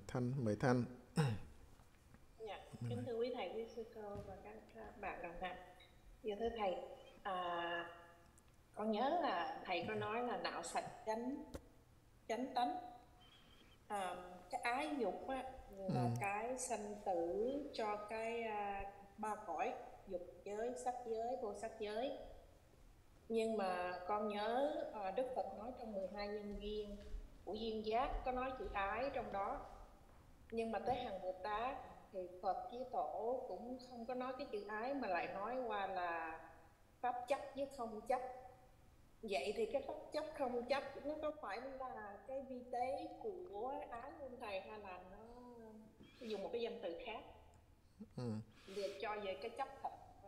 Thanh, mời Thanh. Dạ, kính thưa quý thầy, quý sư cô và các bạn đồng hành. Dạ thưa thầy, à, con nhớ là thầy có nói là não sạch chánh chánh tánh. Cái ái dục á, là cái sanh tử cho ba cõi dục giới, sắc giới, vô sắc giới. Nhưng mà con nhớ Đức Phật nói trong 12 nhân duyên của duyên giác có nói chữ ái trong đó. Nhưng mà tới hàng Bồ Tát thì Phật với Tổ cũng không có nói cái chữ ái mà lại nói qua là pháp chấp với không chấp. Vậy thì cái pháp chấp không chấp nó có phải là cái vi tế của ái không thầy, hay là nó dùng một cái danh từ khác để cho về cái chấp thật thôi?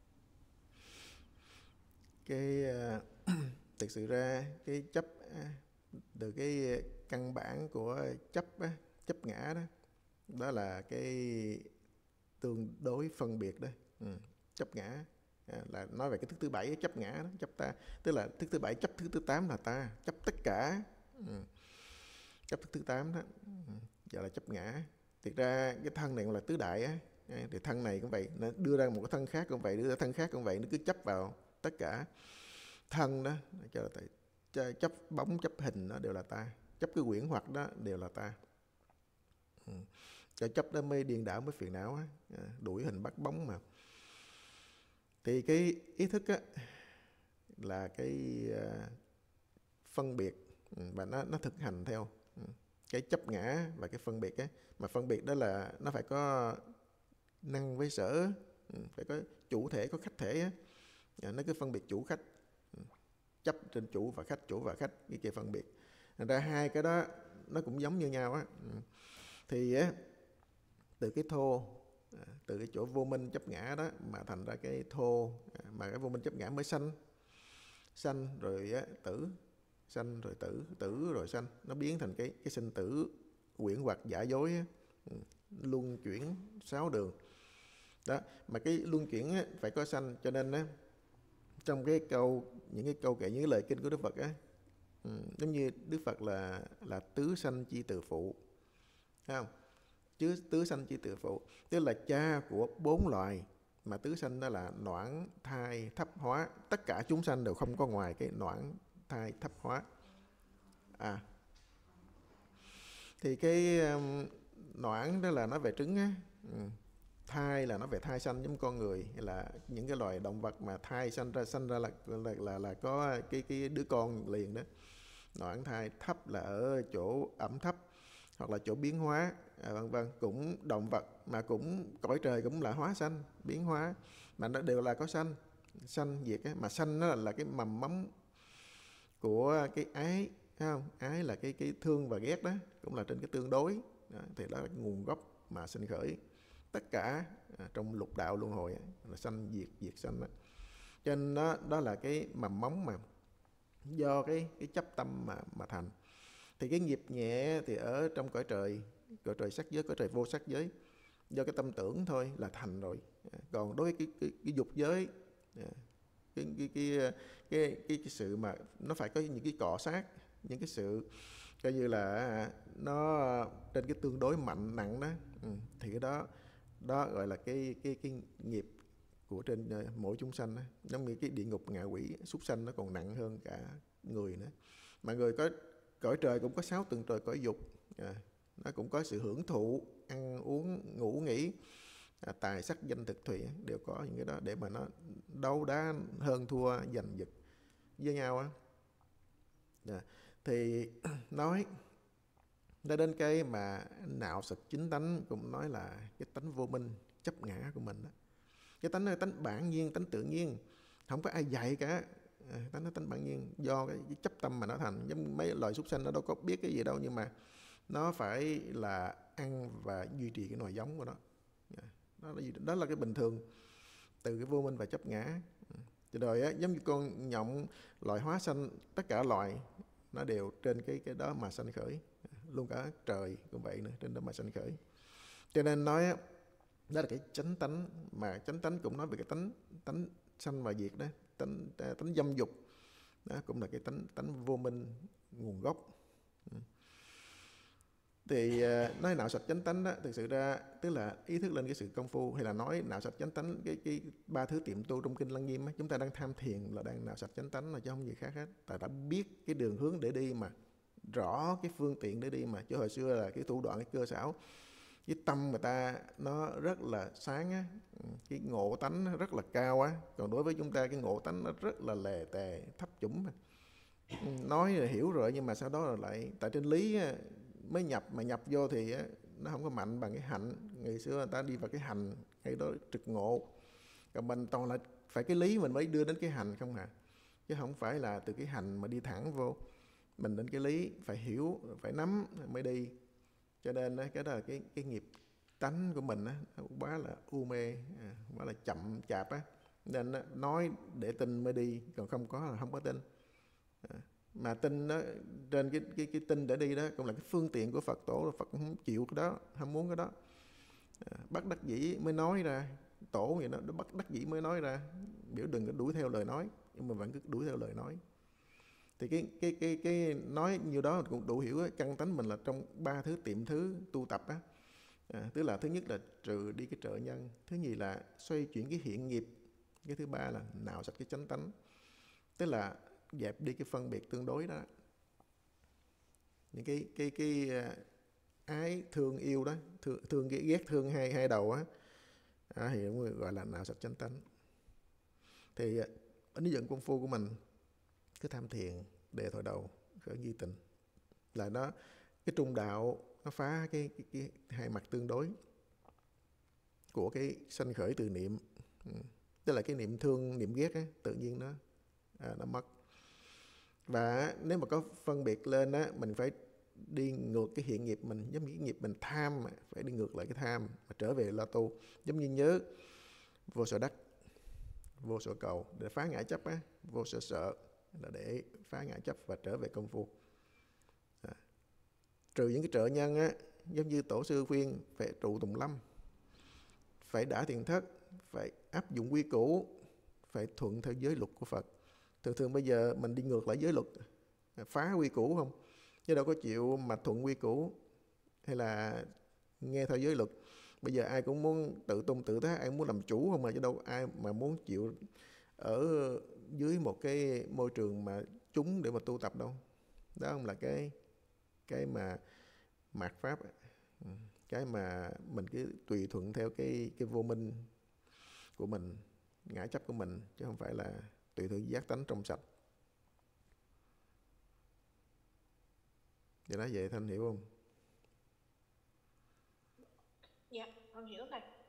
Cái thực sự ra cái chấp từ cái căn bản của chấp á, chấp ngã đó, đó là cái tương đối phân biệt đó. Chấp ngã là nói về cái thức thứ bảy, chấp ngã đó, chấp ta, tức là thức thứ bảy chấp thức thứ tám là ta, chấp tất cả. Chấp thức thứ tám đó gọi là chấp ngã. Thực ra cái thân này cũng là tứ đại á, thì thân này cũng vậy, nó đưa ra một cái thân khác cũng vậy, đưa ra thân khác cũng vậy, nó cứ chấp vào tất cả. Thân đó cho là chấp bóng, chấp hình đó đều là ta, chấp cái quyển hoặc đó đều là ta. Cho chấp đó mới điên đảo, mới phiền não á, đuổi hình bắt bóng mà. Thì cái ý thức á là cái phân biệt, và nó thực hành theo cái chấp ngã và cái phân biệt á. Mà phân biệt đó là nó phải có năng với sở, phải có chủ thể, có khách thể á. Nó cứ phân biệt chủ khách, chấp trên chủ và khách, chủ và khách, cái kia phân biệt. Thành ra hai cái đó nó cũng giống như nhau á. Thì á, từ cái thô, từ cái chỗ vô minh chấp ngã đó mà thành ra cái thô, mà cái vô minh chấp ngã mới sanh, sanh rồi á, tử, sanh rồi tử, tử rồi sanh, nó biến thành cái sinh tử quyển hoặc giả dối á. Luân chuyển sáu đường đó, mà cái luân chuyển á, phải có sanh, cho nên á, trong cái câu, những cái câu kệ, những cái lời kinh của Đức Phật á, giống như Đức Phật là tứ sanh chi từ phụ, thấy không? Chứ tứ sanh chi từ phụ tức là cha của bốn loài, mà tứ sanh đó là noãn, thai, thấp hóa. Tất cả chúng sanh đều không có ngoài cái noãn, thai, thấp hóa. Thì cái noãn đó là nói về trứng á, thai là nó về thai sanh giống con người, hay là những cái loài động vật mà thai sanh ra là có cái đứa con liền đó. Noãn thai. Thấp là ở chỗ ẩm thấp hoặc là chỗ biến hóa, vân vân. Cũng động vật mà cũng cõi trời cũng là hóa sanh, biến hóa, mà nó đều là có sanh, sanh diệt á. Mà sanh nó là cái mầm móng của cái ái, thấy không? Ái là cái thương và ghét đó, cũng là trên cái tương đối đó, thì đó là cái nguồn gốc mà sinh khởi tất cả trong lục đạo luân hồi là sanh diệt, diệt sanh đó. Cho nên đó là cái mầm móng mà do cái chấp tâm mà thành. Thì cái nghiệp nhẹ thì ở trong cõi trời sắc giới, cõi trời vô sắc giới, do cái tâm tưởng thôi là thành rồi. Còn đối với cái dục giới, cái sự mà nó phải có những cái cọ sát, những cái sự coi như là nó trên cái tương đối mạnh nặng đó, thì cái đó đó gọi là cái nghiệp của trên mỗi chúng sanh đó. Giống như cái địa ngục, ngạ quỷ, súc sanh nó còn nặng hơn cả người nữa. Mà người có cõi trời cũng có 6 tầng trời cõi dục, nó cũng có sự hưởng thụ, ăn uống, ngủ nghỉ, tài sắc danh thực thùy, đều có những cái đó để mà nó đấu đá hơn thua giành giật với nhau á. Thì nói ra đến cái mà nạo sạch chính tánh, cũng nói là cái tánh vô minh chấp ngã của mình đó. Cái tánh này tánh bản nhiên, tánh tự nhiên, không có ai dạy cả. Tánh nó tánh bản nhiên do cái chấp tâm mà nó thành. Giống mấy loài súc sanh nó đâu có biết cái gì đâu, nhưng mà nó phải là ăn và duy trì cái nòi giống của nó. Đó là cái bình thường từ cái vô minh và chấp ngã. Rồi á, giống như con nhộng, loài hóa sanh, tất cả loài nó đều trên cái đó mà sanh khởi, luôn cả trời cũng vậy nữa, trên đó mà sanh khởi. Cho nên nói á, đó là cái chánh tánh, mà chánh tánh cũng nói về cái tánh sanh và diệt đó, tánh dâm dục đó, cũng là cái tánh vô minh nguồn gốc. Thì nói não sạch chánh tánh đó, thực sự ra tức là ý thức lên cái sự công phu, hay là nói não sạch chánh tánh, cái ba thứ tiệm tu trong kinh Lăng Nghiêm á, chúng ta đang tham thiền là đang não sạch chánh tánh, là chứ không gì khác hết. Tại đã biết cái đường hướng để đi mà, rõ cái phương tiện để đi mà. Chứ hồi xưa là cái thủ đoạn, cái cơ xảo, cái tâm người ta nó rất là sáng á, cái ngộ tánh nó rất là cao á. Còn đối với chúng ta cái ngộ tánh nó rất là lề tề, thấp chủng mà. Nói là hiểu rồi, nhưng mà sau đó là lại tại trên lý á, mới nhập, mà nhập vô thì á, nó không có mạnh bằng cái hạnh. Ngày xưa người ta đi vào cái hành, cái đó trực ngộ. Còn mình toàn là phải cái lý mình mới đưa đến cái hành không à, chứ không phải là từ cái hành mà đi thẳng vô. Mình đến cái lý phải hiểu, phải nắm mới đi. Cho nên cái đó là cái nghiệp tánh của mình á, quá là u mê, quá là chậm chạp á. Nên nói để tin mới đi, còn không có là không có tin. Mà tin đó, trên cái tin để đi đó cũng là cái phương tiện của Phật tổ. Phật không chịu cái đó, không muốn cái đó. Bất đắc dĩ mới nói ra, tổ vậy đó, bất đắc dĩ mới nói ra, biểu đừng có đuổi theo lời nói, nhưng mà vẫn cứ đuổi theo lời nói. Thì cái nói như đó cũng đủ hiểu. Căn tánh mình là trong ba thứ tiệm thứ tu tập á. Tức là thứ nhất là trừ đi cái trợ nhân, thứ nhì là xoay chuyển cái hiện nghiệp, cái thứ ba là nạo sạch cái chánh tánh, tức là dẹp đi cái phân biệt tương đối đó. Những cái ái thương yêu đó, thương ghét thương hai đầu á, thì cũng gọi là nạo sạch chánh tánh. Thì ấn dẫn công phu của mình cứ tham thiền, đề thoại đầu, khởi nhi tình, là nó cái trung đạo nó phá cái hai mặt tương đối của cái sanh khởi từ niệm. Tức là cái niệm thương, niệm ghét á, tự nhiên nó mất. Và nếu mà có phân biệt lên á, mình phải đi ngược cái hiện nghiệp mình. Giống như cái nghiệp mình tham, phải đi ngược lại cái tham mà trở về lo tu. Giống như nhớ vô sở đắc, vô sở cầu để phá ngã chấp á, vô sở sợ là để phá ngã chấp và trở về công phu. Trừ những cái trợ nhân á, giống như tổ sư khuyên phải trụ tùng lâm, phải đã thiền thất, phải áp dụng quy củ, phải thuận theo giới luật của Phật. Thường bây giờ mình đi ngược lại giới luật, phá quy củ không, chứ đâu có chịu mà thuận quy củ hay là nghe theo giới luật. Bây giờ ai cũng muốn tự tung tự tác, ai muốn làm chủ không mà, chứ đâu ai mà muốn chịu ở dưới một cái môi trường mà chúng để mà tu tập đâu. Đó không là cái mà mạt pháp, cái mà mình cứ tùy thuận theo cái vô minh của mình, ngã chấp của mình, chứ không phải là tùy thuận giác tánh trong sạch. Vậy đó, vậy Thanh hiểu không? Dạ, con hiểu rồi.